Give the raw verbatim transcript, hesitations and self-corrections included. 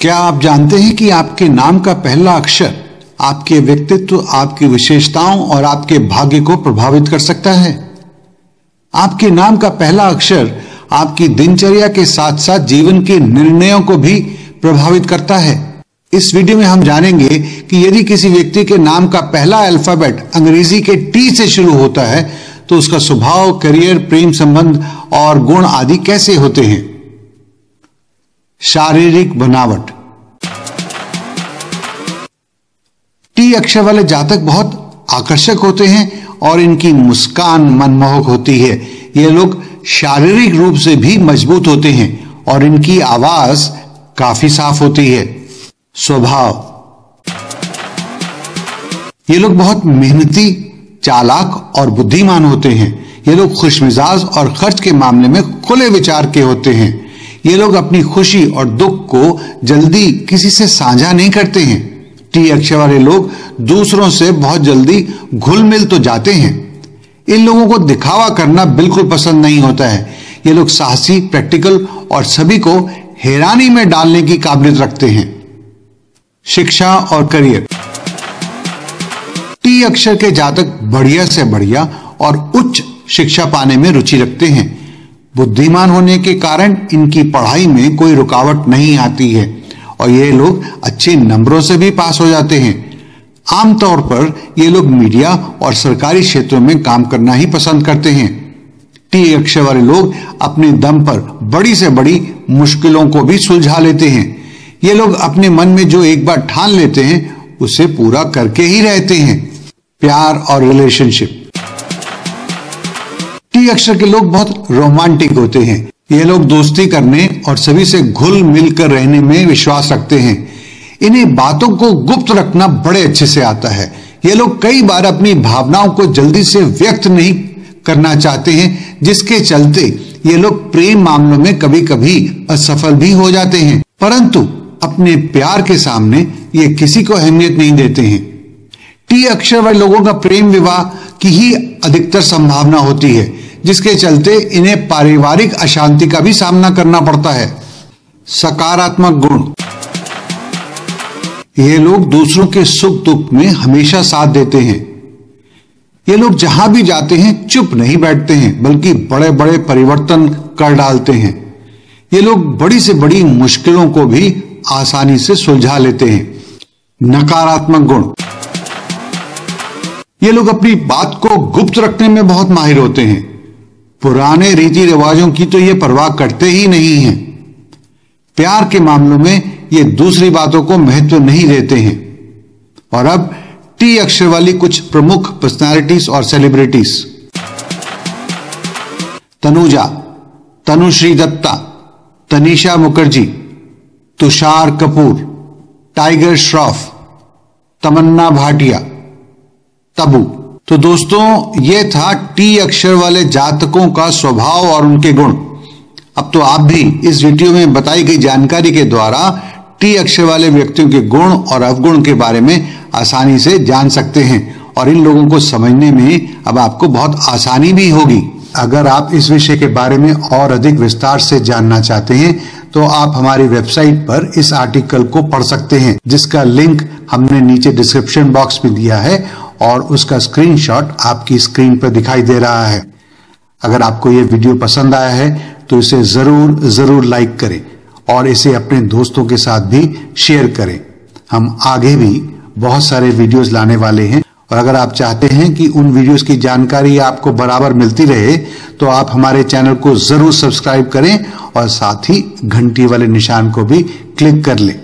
क्या आप जानते हैं कि आपके नाम का पहला अक्षर आपके व्यक्तित्व, आपकी विशेषताओं और आपके भाग्य को प्रभावित कर सकता है? आपके नाम का पहला अक्षर आपकी दिनचर्या के साथ साथ जीवन के निर्णयों को भी प्रभावित करता है। इस वीडियो में हम जानेंगे कि यदि किसी व्यक्ति के नाम का पहला अल्फाबेट अंग्रेजी के टी से शुरू होता है तो उसका स्वभाव, करियर, प्रेम संबंध और गुण आदि कैसे होते हैं। शारीरिक बनावट। टी अक्षर वाले जातक बहुत आकर्षक होते हैं और इनकी मुस्कान मनमोहक होती है। ये लोग शारीरिक रूप से भी मजबूत होते हैं और इनकी आवाज काफी साफ होती है। स्वभाव। ये लोग बहुत मेहनती, चालाक और बुद्धिमान होते हैं। ये लोग खुशमिजाज और खर्च के मामले में खुले विचार के होते हैं। ये लोग अपनी खुशी और दुख को जल्दी किसी से साझा नहीं करते हैं। टी अक्षर वाले लोग दूसरों से बहुत जल्दी घुल मिल तो जाते हैं। इन लोगों को दिखावा करना बिल्कुल पसंद नहीं होता है। ये लोग साहसी, प्रैक्टिकल और सभी को हैरानी में डालने की काबिलियत रखते हैं। शिक्षा और करियर। टी अक्षर के जातक बढ़िया से बढ़िया और उच्च शिक्षा पाने में रुचि रखते हैं। बुद्धिमान होने के कारण इनकी पढ़ाई में कोई रुकावट नहीं आती है और ये लोग अच्छे नंबरों से भी पास हो जाते हैं। आमतौर पर ये लोग मीडिया और सरकारी क्षेत्रों में काम करना ही पसंद करते हैं। टी अक्षर वाले लोग अपने दम पर बड़ी से बड़ी मुश्किलों को भी सुलझा लेते हैं। ये लोग अपने मन में जो एक बार ठान लेते हैं उसे पूरा करके ही रहते हैं। प्यार और रिलेशनशिप। टी अक्षर के लोग बहुत रोमांटिक होते हैं। ये लोग दोस्ती करने और सभी से घुल मिलकर रहने में विश्वास रखते हैं। इन्हें बातों को गुप्त रखना बड़े अच्छे से आता है। ये लोग कई बार अपनी भावनाओं को जल्दी से व्यक्त नहीं करना चाहते हैं, जिसके चलते ये लोग प्रेम मामलों में कभी कभी असफल भी हो जाते हैं, परंतु अपने प्यार के सामने ये किसी को अहमियत नहीं देते हैं। टी अक्षर वाले लोगों का प्रेम विवाह की ही अधिकतर संभावना होती है, जिसके चलते इन्हें पारिवारिक अशांति का भी सामना करना पड़ता है। सकारात्मक गुण। ये लोग दूसरों के सुख दुख में हमेशा साथ देते हैं। ये लोग जहां भी जाते हैं चुप नहीं बैठते हैं, बल्कि बड़े बड़े परिवर्तन कर डालते हैं। ये लोग बड़ी से बड़ी मुश्किलों को भी आसानी से सुलझा लेते हैं। नकारात्मक गुण। ये लोग अपनी बात को गुप्त रखने में बहुत माहिर होते हैं। पुराने रीति रिवाजों की तो ये परवाह करते ही नहीं हैं। प्यार के मामलों में ये दूसरी बातों को महत्व नहीं देते हैं। और अब टी अक्षर वाली कुछ प्रमुख पर्सनालिटीज और सेलिब्रिटीज। तनुजा, तनुश्री दत्ता, तनीषा मुखर्जी, तुषार कपूर, टाइगर श्रॉफ, तमन्ना भाटिया, तबू। तो दोस्तों, ये था टी अक्षर वाले जातकों का स्वभाव और उनके गुण। अब तो आप भी इस वीडियो में बताई गई जानकारी के द्वारा टी अक्षर वाले व्यक्तियों के गुण और अवगुण के बारे में आसानी से जान सकते हैं और इन लोगों को समझने में अब आपको बहुत आसानी भी होगी। अगर आप इस विषय के बारे में और अधिक विस्तार से जानना चाहते हैं तो आप हमारी वेबसाइट पर इस आर्टिकल को पढ़ सकते हैं, जिसका लिंक हमने नीचे डिस्क्रिप्शन बॉक्स में दिया है और उसका स्क्रीनशॉट आपकी स्क्रीन पर दिखाई दे रहा है। अगर आपको ये वीडियो पसंद आया है तो इसे जरूर जरूर लाइक करें और इसे अपने दोस्तों के साथ भी शेयर करें। हम आगे भी बहुत सारे वीडियोस लाने वाले हैं और अगर आप चाहते हैं कि उन वीडियोस की जानकारी आपको बराबर मिलती रहे तो आप हमारे चैनल को जरूर सब्सक्राइब करें और साथ ही घंटी वाले निशान को भी क्लिक कर लें।